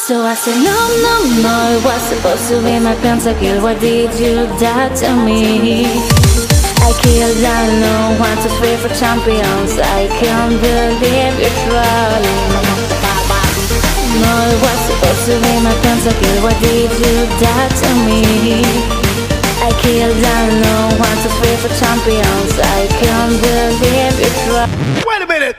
So I said no, no, no, it was supposed to be my pentakill. Why did you die to me? I killed alone, 1, 2, 3 for champions. I can't believe you're trolling. No, it was supposed to be my pentakill. Why did you die to me? I killed alone, 1, 2, 3 for champions. I can't believe you're trolling. Wait a minute!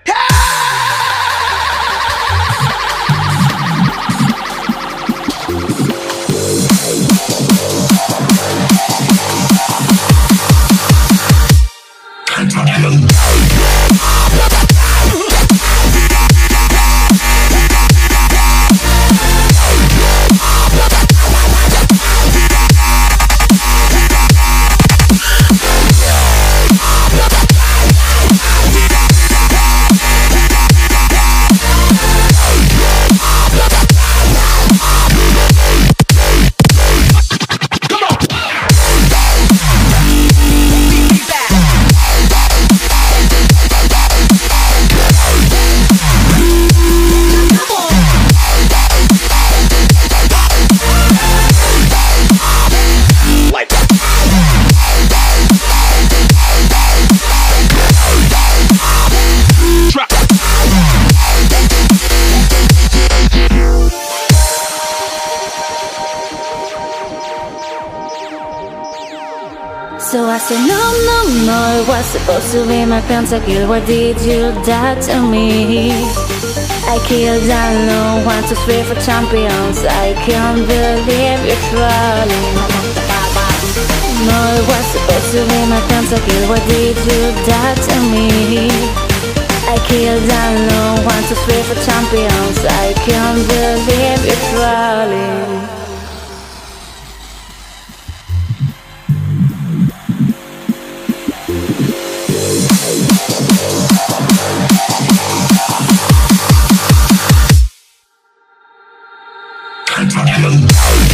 So I said no, no, no, it was supposed to be my pentakill. Why did you die to me? I killed alone, 1, 2, 3 for champions. I can't believe you're trolling. No, it was supposed to be my pentakill. Why did you die to me? I killed alone, 1, 2, 3 for champions. I can't believe you're trolling. Hello.